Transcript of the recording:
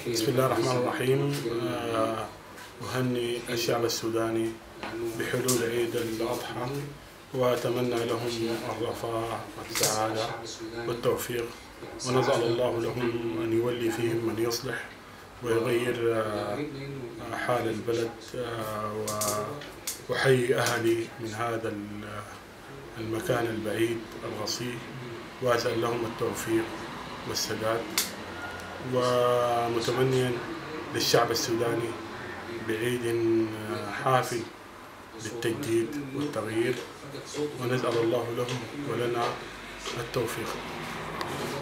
بسم الله الرحمن الرحيم. أهني الشعب السوداني بحلول عيد الأضحى، وأتمنى لهم الرفاه والسعادة والتوفيق، ونسأل الله لهم أن يولي فيهم من يصلح ويغير حال البلد، وحيي أهلي من هذا المكان البعيد الغصيب، وأسأل لهم التوفيق والسداد، ومتمنيا للشعب السوداني بعيد حافل بالتجديد والتغيير، ونسأل الله لهم ولنا التوفيق.